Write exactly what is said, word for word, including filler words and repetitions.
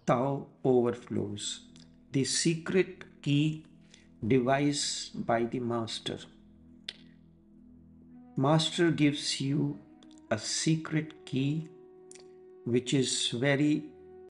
Tao Overflows, the secret key devised by the Master. Master gives you a secret key which is very